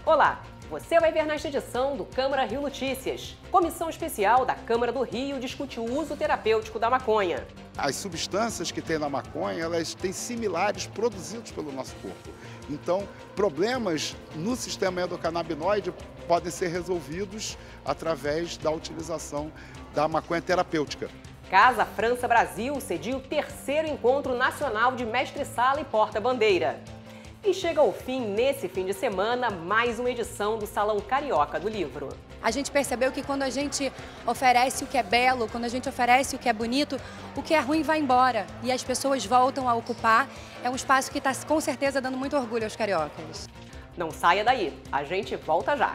Olá, você vai ver nesta edição do Câmara Rio Notícias. Comissão especial da Câmara do Rio discute o uso terapêutico da maconha. As substâncias que tem na maconha, elas têm similares produzidos pelo nosso corpo. Então, problemas no sistema endocannabinoide podem ser resolvidos através da utilização da maconha terapêutica. Casa França Brasil cedia o 3º Encontro Nacional de Mestre-Sala e Porta-Bandeira. E chega ao fim, nesse fim de semana, mais uma edição do Salão Carioca do Livro. A gente percebeu que quando a gente oferece o que é belo, quando a gente oferece o que é bonito, o que é ruim vai embora e as pessoas voltam a ocupar. É um espaço que está com certeza dando muito orgulho aos cariocas. Não saia daí, a gente volta já.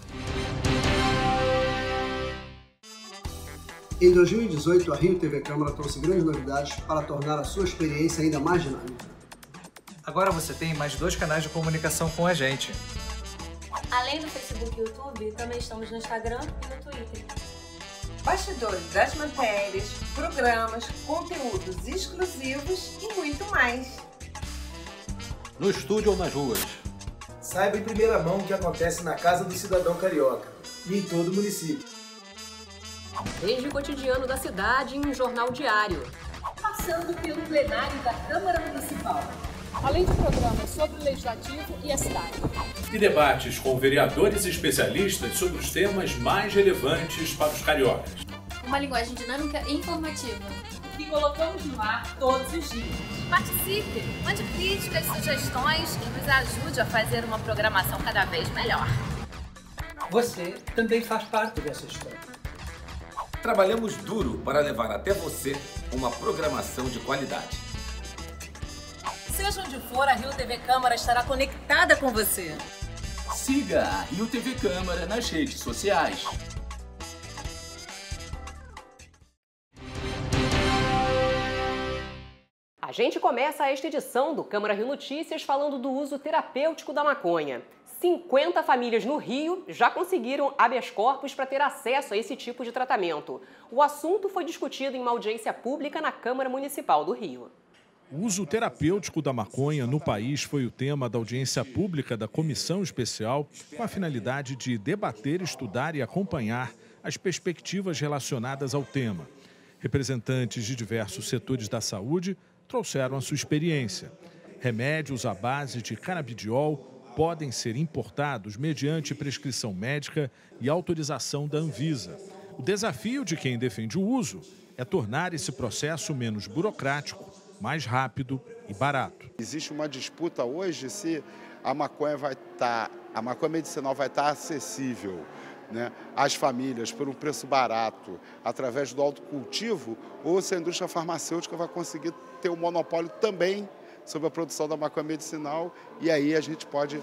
Em 2018, a Rio TV Câmara trouxe grandes novidades para tornar a sua experiência ainda mais dinâmica. Agora você tem mais 2 canais de comunicação com a gente. Além do Facebook e YouTube, também estamos no Instagram e no Twitter. Bastidores das matérias, programas, conteúdos exclusivos e muito mais. No estúdio ou nas ruas. Saiba em primeira mão o que acontece na Casa do Cidadão Carioca e em todo o município. Desde o cotidiano da cidade em um jornal diário. Passando pelo plenário da Câmara Municipal. Além de programas sobre o Legislativo e a cidade. E debates com vereadores e especialistas sobre os temas mais relevantes para os cariocas. Uma linguagem dinâmica e informativa. Que colocamos no ar todos os dias. Participe, mande críticas, sugestões e nos ajude a fazer uma programação cada vez melhor. Você também faz parte dessa história. Trabalhamos duro para levar até você uma programação de qualidade. Seja onde for, a Rio TV Câmara estará conectada com você. Siga a Rio TV Câmara nas redes sociais. A gente começa esta edição do Câmara Rio Notícias falando do uso terapêutico da maconha. 50 famílias no Rio já conseguiram habeas corpus para ter acesso a esse tipo de tratamento. O assunto foi discutido em uma audiência pública na Câmara Municipal do Rio. O uso terapêutico da maconha no país foi o tema da audiência pública da Comissão Especial, com a finalidade de debater, estudar e acompanhar as perspectivas relacionadas ao tema. Representantes de diversos setores da saúde trouxeram a sua experiência. Remédios à base de canabidiol podem ser importados mediante prescrição médica e autorização da Anvisa. O desafio de quem defende o uso é tornar esse processo menos burocrático, mais rápido e barato. Existe uma disputa hoje se a maconha medicinal vai estar acessível, né, às famílias por um preço barato, através do autocultivo, ou se a indústria farmacêutica vai conseguir ter um monopólio também sobre a produção da maconha medicinal, e aí a gente pode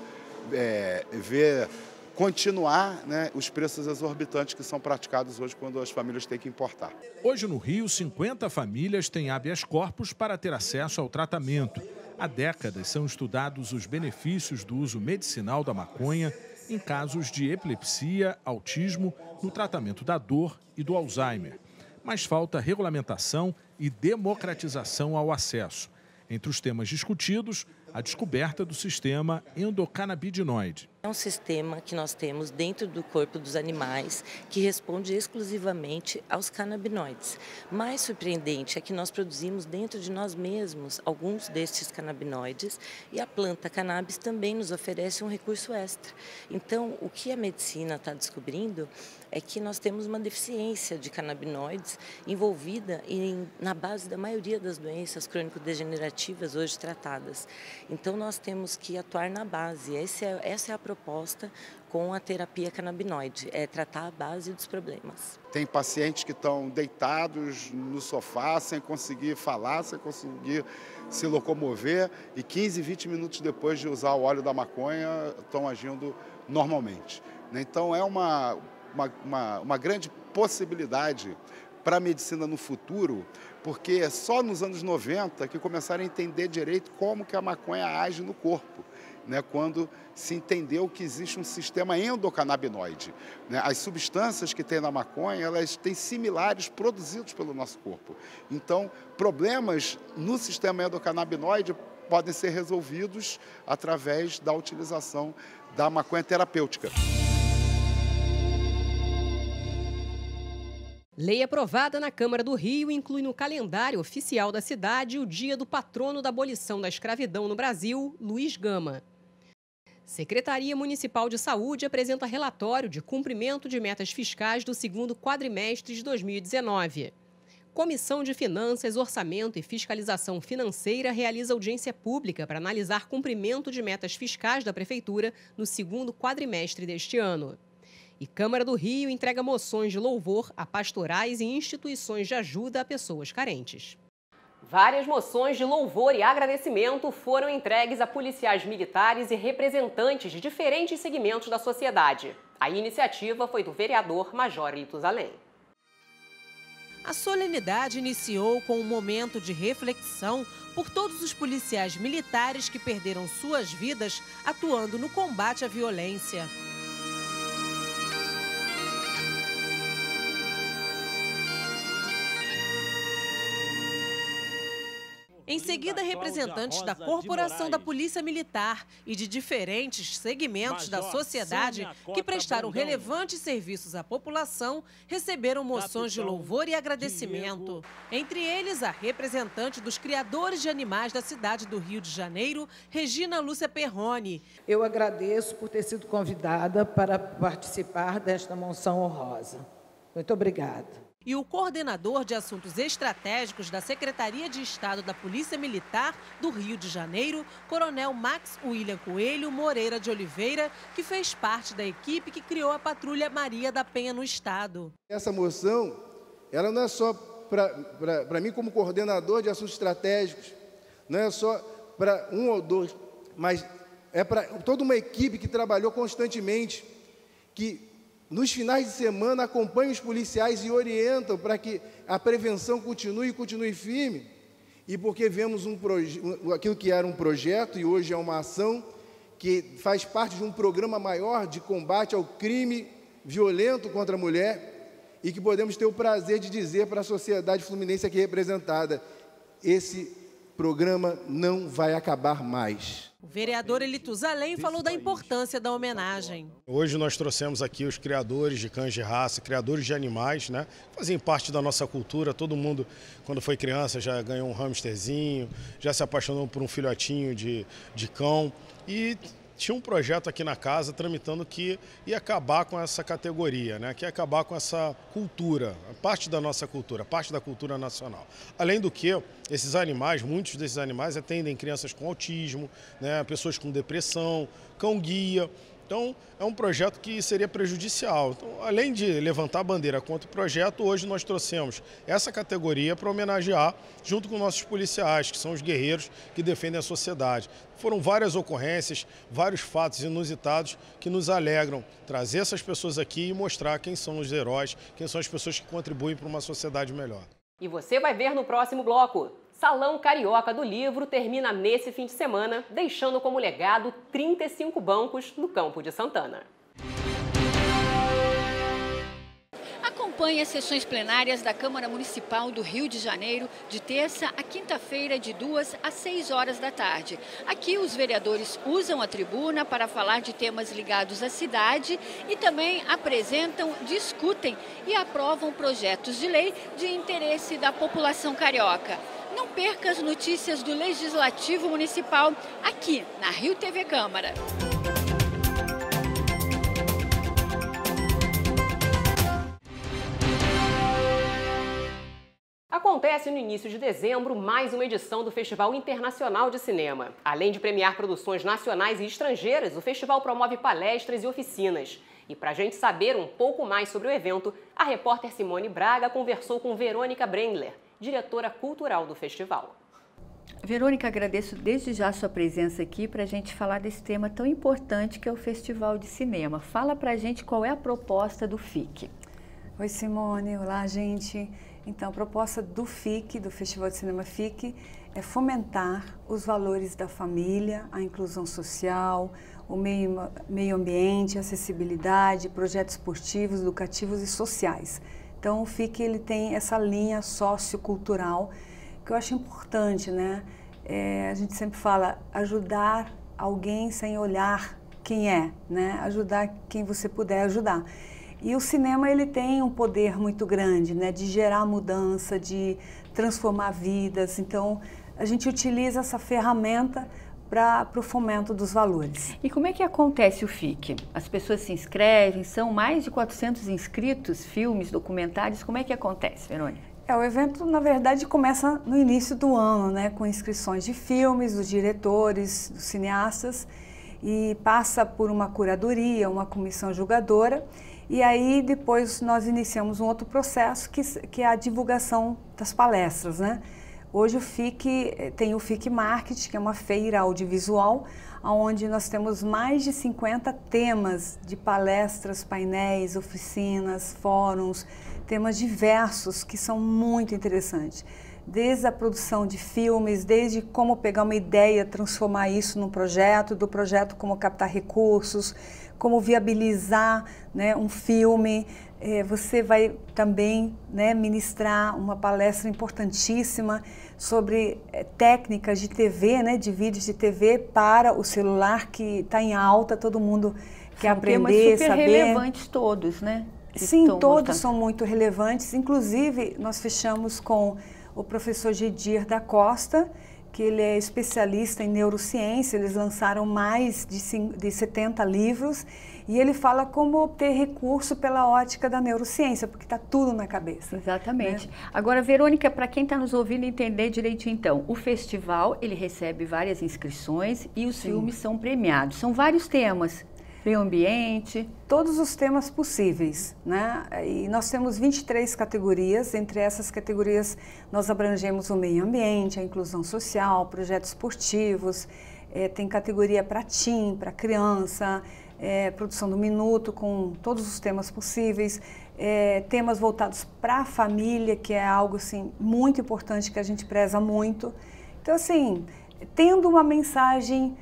continuar, né, os preços exorbitantes que são praticados hoje quando as famílias têm que importar. Hoje no Rio, 50 famílias têm habeas corpus para ter acesso ao tratamento. Há décadas são estudados os benefícios do uso medicinal da maconha em casos de epilepsia, autismo, no tratamento da dor e do Alzheimer. Mas falta regulamentação e democratização ao acesso. Entre os temas discutidos, a descoberta do sistema endocannabinoide. É um sistema que nós temos dentro do corpo dos animais que responde exclusivamente aos canabinoides. Mais surpreendente é que nós produzimos dentro de nós mesmos alguns destes canabinoides e a planta cannabis também nos oferece um recurso extra. Então, o que a medicina está descobrindo é que nós temos uma deficiência de canabinoides envolvida na base da maioria das doenças crônico-degenerativas hoje tratadas. Então, nós temos que atuar na base. Essa é a proposta com a terapia canabinoide, é tratar a base dos problemas. Tem pacientes que estão deitados no sofá, sem conseguir falar, sem conseguir se locomover, e 15, 20 minutos depois de usar o óleo da maconha, estão agindo normalmente. Então, é uma grande possibilidade para a medicina no futuro, porque é só nos anos 90 que começaram a entender direito como que a maconha age no corpo, né, quando se entendeu que existe um sistema endocannabinoide, né? As substâncias que tem na maconha, elas têm similares produzidos pelo nosso corpo. Então, problemas no sistema endocannabinoide podem ser resolvidos através da utilização da maconha terapêutica. Lei aprovada na Câmara do Rio inclui no calendário oficial da cidade o dia do patrono da abolição da escravidão no Brasil, Luiz Gama. Secretaria Municipal de Saúde apresenta relatório de cumprimento de metas fiscais do segundo quadrimestre de 2019. Comissão de Finanças, Orçamento e Fiscalização Financeira realiza audiência pública para analisar cumprimento de metas fiscais da Prefeitura no segundo quadrimestre deste ano. E Câmara do Rio entrega moções de louvor a pastorais e instituições de ajuda a pessoas carentes. Várias moções de louvor e agradecimento foram entregues a policiais militares e representantes de diferentes segmentos da sociedade. A iniciativa foi do vereador Major Litusalém. A solenidade iniciou com um momento de reflexão por todos os policiais militares que perderam suas vidas atuando no combate à violência. Em seguida, representantes da Corporação da Polícia Militar e de diferentes segmentos da sociedade que prestaram relevantes serviços à população receberam moções de louvor e agradecimento. Entre eles, a representante dos criadores de animais da cidade do Rio de Janeiro, Regina Lúcia Perrone. Eu agradeço por ter sido convidada para participar desta moção honrosa. Muito obrigada. E o coordenador de assuntos estratégicos da Secretaria de Estado da Polícia Militar do Rio de Janeiro, Coronel Max William Coelho Moreira de Oliveira, que fez parte da equipe que criou a Patrulha Maria da Penha no Estado. Essa moção, ela não é só para mim como coordenador de assuntos estratégicos, não é só para um ou dois, mas é para toda uma equipe que trabalhou constantemente, que nos finais de semana acompanham os policiais e orientam para que a prevenção continue firme. E porque vemos aquilo que era um projeto e hoje é uma ação que faz parte de um programa maior de combate ao crime violento contra a mulher e que podemos ter o prazer de dizer para a sociedade fluminense aqui representada, esse programa não vai acabar mais. O vereador Litusalém falou da importância da homenagem. Hoje nós trouxemos aqui os criadores de cães de raça, criadores de animais, né? Fazem parte da nossa cultura. Todo mundo, quando foi criança, já ganhou um hamsterzinho, já se apaixonou por um filhotinho de cão. E tinha um projeto aqui na casa tramitando que ia acabar com essa categoria, né? Que ia acabar com essa cultura, parte da nossa cultura, parte da cultura nacional. Além do que, esses animais, muitos desses animais atendem crianças com autismo, né? Pessoas com depressão, cão-guia. Então, é um projeto que seria prejudicial. Então, além de levantar a bandeira contra o projeto, hoje nós trouxemos essa categoria para homenagear, junto com nossos policiais, que são os guerreiros que defendem a sociedade. Foram várias ocorrências, vários fatos inusitados que nos alegram trazer essas pessoas aqui e mostrar quem são os heróis, quem são as pessoas que contribuem para uma sociedade melhor. E você vai ver no próximo bloco. Salão Carioca do Livro termina nesse fim de semana, deixando como legado 35 bancos no Campo de Santana. Acompanhe as sessões plenárias da Câmara Municipal do Rio de Janeiro de terça a quinta-feira, de 2 às 6 horas da tarde. Aqui os vereadores usam a tribuna para falar de temas ligados à cidade e também apresentam, discutem e aprovam projetos de lei de interesse da população carioca. Não perca as notícias do Legislativo Municipal aqui na Rio TV Câmara. Acontece no início de dezembro mais uma edição do Festival Internacional de Cinema. Além de premiar produções nacionais e estrangeiras, o festival promove palestras e oficinas. E para a gente saber um pouco mais sobre o evento, a repórter Simone Braga conversou com Verônica Brendler, diretora cultural do festival. Verônica, agradeço desde já a sua presença aqui para a gente falar desse tema tão importante que é o Festival de Cinema. Fala para a gente qual é a proposta do FIC. Oi, Simone. Olá, gente. Então, a proposta do FIC, do Festival de Cinema FIC, é fomentar os valores da família, a inclusão social, o meio ambiente, a acessibilidade, projetos esportivos, educativos e sociais. Então, o FIC ele tem essa linha sociocultural que eu acho importante, né? a gente sempre fala ajudar alguém sem olhar quem é, né? Ajudar quem você puder ajudar. E o cinema, ele tem um poder muito grande, né? De gerar mudança, de transformar vidas. Então, a gente utiliza essa ferramenta para o fomento dos valores. E como é que acontece o FIC? As pessoas se inscrevem, são mais de 400 inscritos, filmes, documentários, como é que acontece, Verônica? O evento, na verdade, começa no início do ano, né, com inscrições de filmes, dos diretores, dos cineastas, e passa por uma curadoria, uma comissão julgadora, e aí depois nós iniciamos um outro processo que é a divulgação das palestras, né? Hoje o FIC tem o FIC Market, que é uma feira audiovisual, onde nós temos mais de 50 temas de palestras, painéis, oficinas, fóruns, temas diversos que são muito interessantes. Desde a produção de filmes, desde como pegar uma ideia, transformar isso num projeto, do projeto como captar recursos, como viabilizar, né, um filme. Você vai também, né, ministrar uma palestra importantíssima sobre técnicas de TV, né, de vídeos de TV para o celular, que está em alta, todo mundo quer aprender, super saber. Relevantes todos, né? Sim, todos são muito relevantes. Inclusive, nós fechamos com o professor Gedir da Costa, que ele é especialista em neurociência. Eles lançaram mais de 70 livros e ele fala como obter recurso pela ótica da neurociência, porque está tudo na cabeça. Exatamente. Né? Agora, Verônica, para quem está nos ouvindo entender direitinho, então, o festival, ele recebe várias inscrições e os filmes são premiados. São vários temas. Meio ambiente, todos os temas possíveis, né? E nós temos 23 categorias. Entre essas categorias nós abrangemos o meio ambiente, a inclusão social, projetos esportivos, tem categoria para teen, para criança, produção do minuto, com todos os temas possíveis, temas voltados para a família, que é algo assim muito importante, que a gente preza muito. Então, assim, tendo uma mensagem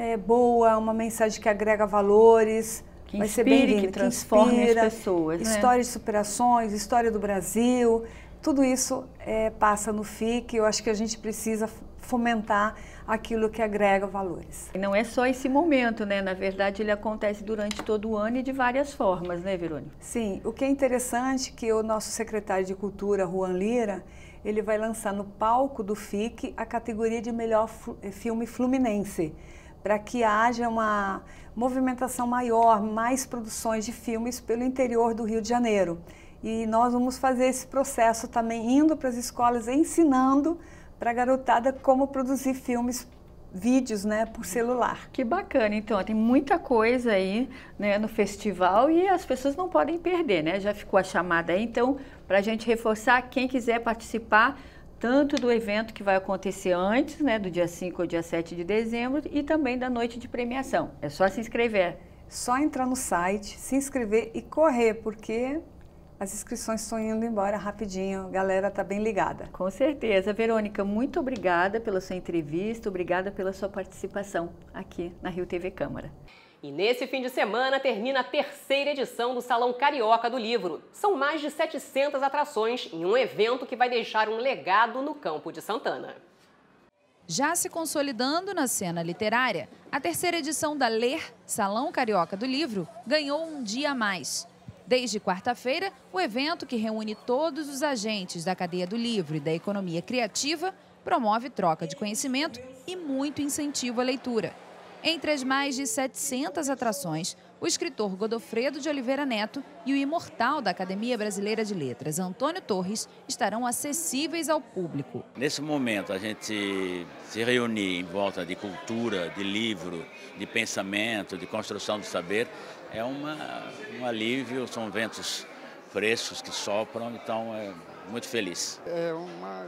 boa, uma mensagem que agrega valores, que vai inspire, ser bem-vindo, que transforme as pessoas, né? História de superações, história do Brasil, tudo isso passa no FIC. Eu acho que a gente precisa fomentar aquilo que agrega valores. E não é só esse momento, né? Na verdade, ele acontece durante todo o ano e de várias formas, né, Verônica? Sim, o que é interessante é que o nosso secretário de Cultura, Juan Lira, ele vai lançar no palco do FIC a categoria de melhor filme fluminense, para que haja uma movimentação maior, mais produções de filmes pelo interior do Rio de Janeiro. E nós vamos fazer esse processo também, indo para as escolas, ensinando para a garotada como produzir filmes, vídeos, né, por celular. Que bacana, então, tem muita coisa aí, né, no festival e as pessoas não podem perder, né? Já ficou a chamada aí, então, para a gente reforçar, quem quiser participar, tanto do evento que vai acontecer antes, né, do dia 5 ao dia 7 de dezembro, e também da noite de premiação. É só se inscrever. Só entrar no site, se inscrever e correr, porque as inscrições estão indo embora rapidinho. A galera está bem ligada. Com certeza. Verônica, muito obrigada pela sua entrevista, obrigada pela sua participação aqui na Rio TV Câmara. E nesse fim de semana termina a terceira edição do Salão Carioca do Livro. São mais de 700 atrações em um evento que vai deixar um legado no Campo de Santana. Já se consolidando na cena literária, a terceira edição da LER, Salão Carioca do Livro, ganhou um dia a mais. Desde quarta-feira, o evento, que reúne todos os agentes da cadeia do livro e da economia criativa, promove troca de conhecimento e muito incentivo à leitura. Entre as mais de 700 atrações, o escritor Godofredo de Oliveira Neto e o imortal da Academia Brasileira de Letras, Antônio Torres, estarão acessíveis ao público. Nesse momento, a gente se reunir em volta de cultura, de livro, de pensamento, de construção do saber, é um alívio, são ventos frescos que sopram, então é muito feliz. É uma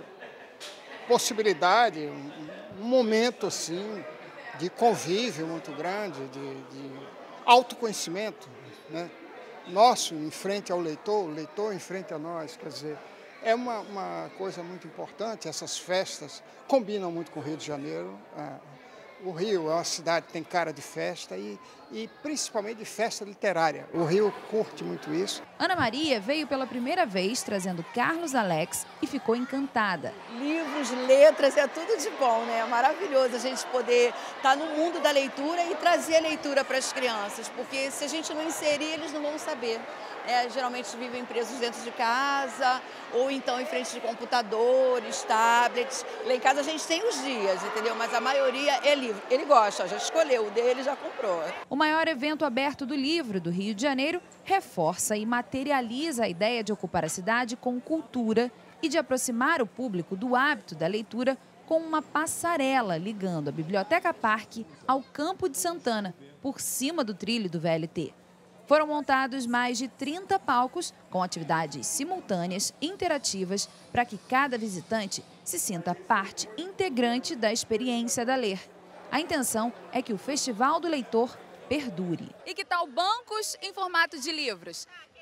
possibilidade, um momento assim, de convívio muito grande, de autoconhecimento, né? Nosso em frente ao leitor, o leitor em frente a nós, quer dizer, é uma coisa muito importante. Essas festas combinam muito com o Rio de Janeiro. O Rio é uma cidade que tem cara de festa e e principalmente de festa literária. O Rio curte muito isso. Ana Maria veio pela primeira vez trazendo Carlos Alex e ficou encantada. Livros, letras, é tudo de bom, né? É maravilhoso a gente poder estar no mundo da leitura e trazer a leitura para as crianças, porque se a gente não inserir, eles não vão saber. Geralmente vivem presos dentro de casa ou então em frente de computadores, tablets. Lá em casa a gente tem os dias, entendeu? Mas a maioria é livro. Ele gosta, já escolheu, o dele já comprou. O maior evento aberto do livro do Rio de Janeiro reforça e materializa a ideia de ocupar a cidade com cultura e de aproximar o público do hábito da leitura com uma passarela ligando a Biblioteca Parque ao Campo de Santana, por cima do trilho do VLT. Foram montados mais de 30 palcos com atividades simultâneas, interativas, para que cada visitante se sinta parte integrante da experiência da ler. A intenção é que o Festival do Leitor perdure. E que tal bancos em formato de livros?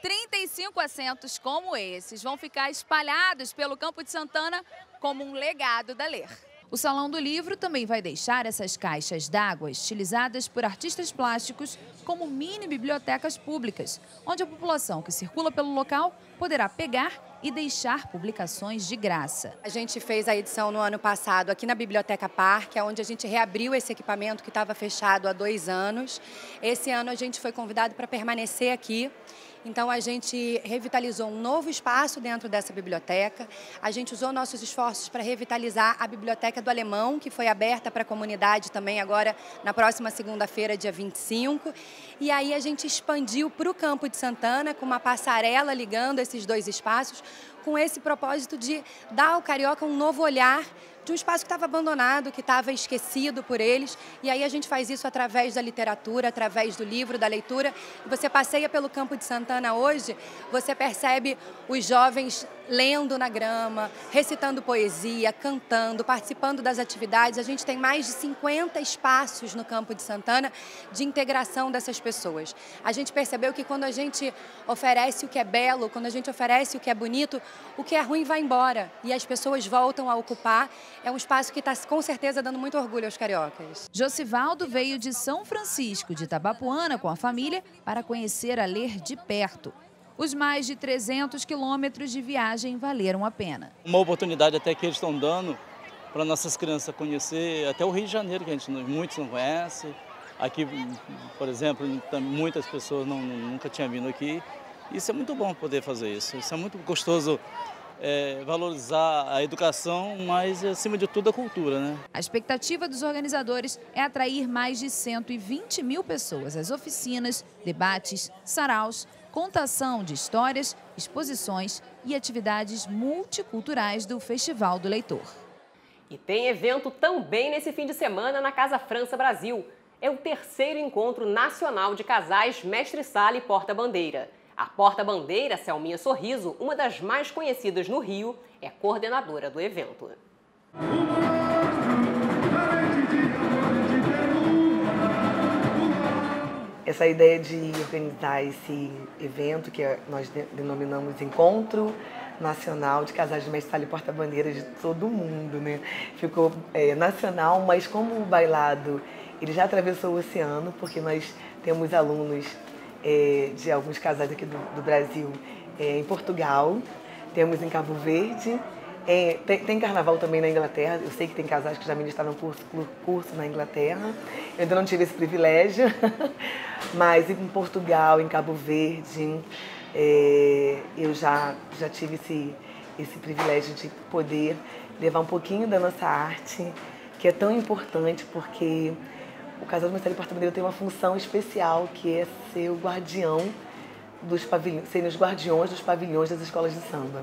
35 assentos como esses vão ficar espalhados pelo Campo de Santana como um legado da Ler. O Salão do Livro também vai deixar essas caixas d'água estilizadas por artistas plásticos como mini bibliotecas públicas, onde a população que circula pelo local poderá pegar e deixar publicações de graça. A gente fez a edição no ano passado aqui na Biblioteca Parque, onde a gente reabriu esse equipamento que estava fechado há 2 anos. Esse ano a gente foi convidado para permanecer aqui. Então, a gente revitalizou um novo espaço dentro dessa biblioteca. A gente usou nossos esforços para revitalizar a Biblioteca do Alemão, que foi aberta para a comunidade também agora na próxima segunda-feira, dia 25. E aí a gente expandiu para o Campo de Santana, com uma passarela ligando esses 2 espaços, com esse propósito de dar ao carioca um novo olhar de um espaço que estava abandonado, que estava esquecido por eles. E aí a gente faz isso através da literatura, através do livro, da leitura. Você passeia pelo Campo de Santana hoje, você percebe os jovens lendo na grama, recitando poesia, cantando, participando das atividades. A gente tem mais de 50 espaços no Campo de Santana de integração dessas pessoas. A gente percebeu que quando a gente oferece o que é belo, quando a gente oferece o que é bonito, o que é ruim vai embora e as pessoas voltam a ocupar. É um espaço que está com certeza dando muito orgulho aos cariocas. Josivaldo veio de São Francisco de Itabapuana com a família para conhecer a Ler de perto. Os mais de 300 quilômetros de viagem valeram a pena. Uma oportunidade até que eles estão dando para nossas crianças conhecer até o Rio de Janeiro, que muitos não conhecem. Aqui, por exemplo, muitas pessoas nunca tinham vindo aqui. Isso é muito bom poder fazer isso. Isso é muito gostoso. Valorizar a educação, mas acima de tudo a cultura, né? A expectativa dos organizadores é atrair mais de 120 mil pessoas às oficinas, debates, saraus, contação de histórias, exposições e atividades multiculturais do Festival do Leitor. E tem evento também nesse fim de semana na Casa França Brasil. É o 3º encontro nacional de casais mestre-sala e porta-bandeira. A porta-bandeira, Selminha Sorriso, uma das mais conhecidas no Rio, é coordenadora do evento. Essa ideia de organizar esse evento, que nós denominamos Encontro Nacional de Casais de Mestre-sala e Porta-bandeira de todo mundo, né? Ficou nacional, mas como o bailado ele já atravessou o oceano, porque nós temos alunos de alguns casais aqui do Brasil em Portugal, temos em Cabo Verde, tem carnaval também na Inglaterra. Eu sei que tem casais que já ministraram curso na Inglaterra, eu ainda não tive esse privilégio, mas em Portugal, em Cabo Verde, eu já tive esse privilégio de poder levar um pouquinho da nossa arte, que é tão importante porque o Casal de Mestre-sala e Porta-bandeira tem uma função especial, que é ser o guardião dos pavilhões, serem os guardiões dos pavilhões das escolas de samba.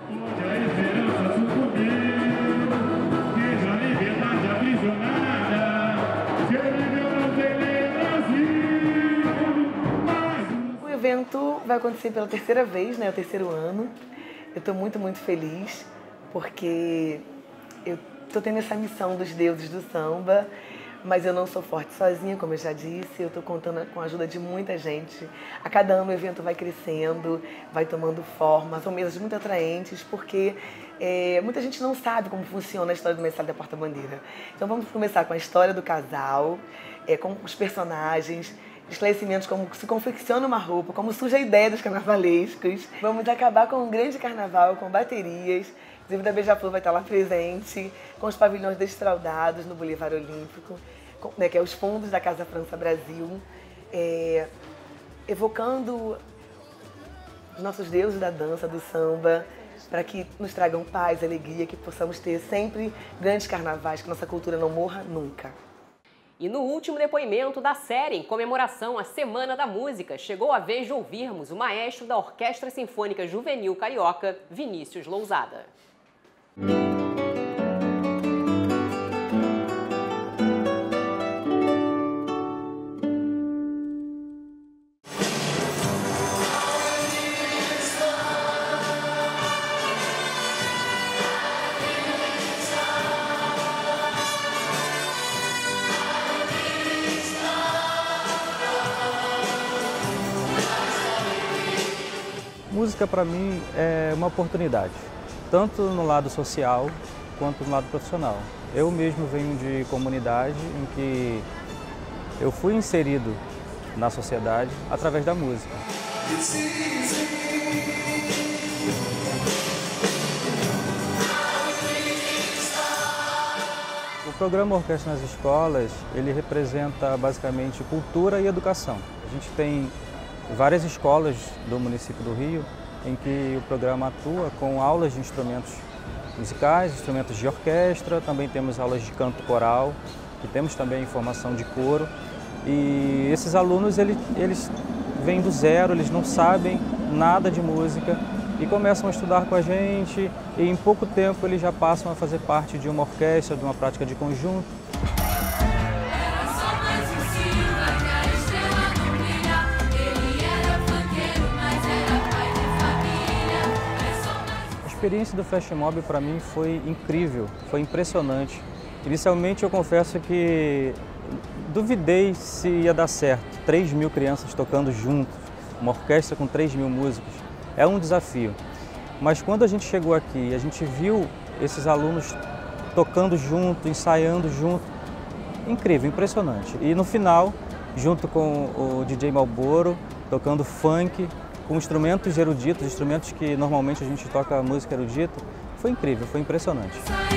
O evento vai acontecer pela 3ª vez, né? É o 3º ano. Eu estou muito, muito feliz, porque eu estou tendo essa missão dos deuses do samba. Mas eu não sou forte sozinha, como eu já disse, eu estou contando com a ajuda de muita gente. A cada ano o evento vai crescendo, vai tomando forma, são mesas muito atraentes, porque muita gente não sabe como funciona a história do mestre-sala e da porta-bandeira. Então vamos começar com a história do casal, com os personagens, esclarecimentos como se confecciona uma roupa, como surge a ideia dos carnavalescos. Vamos acabar com um grande carnaval, com baterias. Inclusive da Beija-Flor vai estar lá presente, com os pavilhões destraldados no Boulevard Olímpico, que é os fundos da Casa França Brasil, evocando os nossos deuses da dança, do samba, para que nos tragam paz, alegria, que possamos ter sempre grandes carnavais, que nossa cultura não morra nunca. E no último depoimento da série, em comemoração à Semana da Música, chegou a vez de ouvirmos o maestro da Orquestra Sinfônica Juvenil Carioca, Vinícius Lousada. Música para mim é uma oportunidade, tanto no lado social quanto no lado profissional. Eu mesmo venho de comunidade em que eu fui inserido na sociedade através da música. O programa Orquestra nas Escolas, ele representa basicamente cultura e educação. A gente tem várias escolas do município do Rio em que o programa atua com aulas de instrumentos musicais, instrumentos de orquestra, também temos aulas de canto coral, e temos também formação de coro. E esses alunos, eles vêm do zero, eles não sabem nada de música e começam a estudar com a gente e em pouco tempo eles já passam a fazer parte de uma orquestra, de uma prática de conjunto. A experiência do Flashmob para mim foi incrível, foi impressionante. Inicialmente eu confesso que duvidei se ia dar certo. 3.000 crianças tocando juntos, uma orquestra com 3.000 músicos, é um desafio. Mas quando a gente chegou aqui, a gente viu esses alunos tocando junto, ensaiando junto, incrível, impressionante. E no final, junto com o DJ Malboro, tocando funk, com instrumentos eruditos, instrumentos que normalmente a gente toca música erudita, foi incrível, foi impressionante.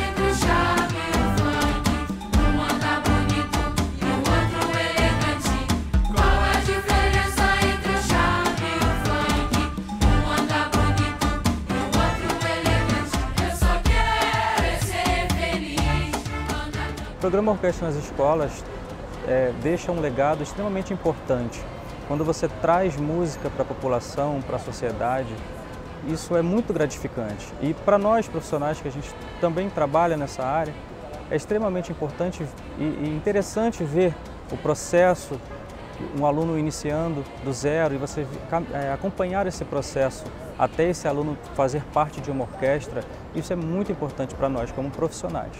O programa Orquestra nas Escolas deixa um legado extremamente importante. Quando você traz música para a população, para a sociedade, isso é muito gratificante. E para nós profissionais que a gente também trabalha nessa área, é extremamente importante e interessante ver o processo, um aluno iniciando do zero e você acompanhar esse processo até esse aluno fazer parte de uma orquestra. Isso é muito importante para nós como profissionais.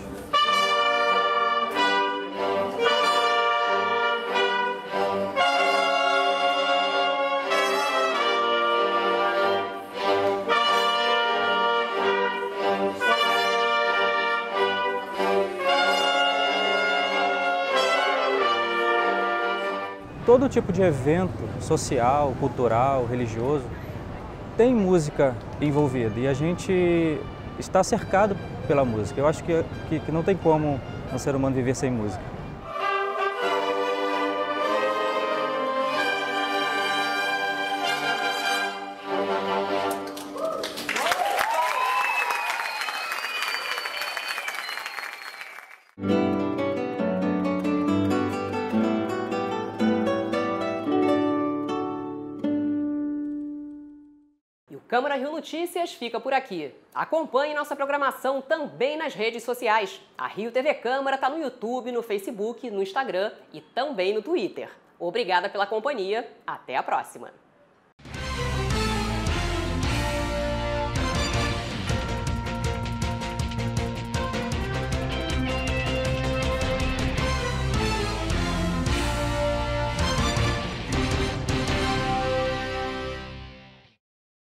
Todo tipo de evento social, cultural, religioso, tem música envolvida e a gente está cercado pela música. Eu acho que não tem como um ser humano viver sem música. Câmara Rio Notícias fica por aqui. Acompanhe nossa programação também nas redes sociais. A Rio TV Câmara está no YouTube, no Facebook, no Instagram e também no Twitter. Obrigada pela companhia. Até a próxima.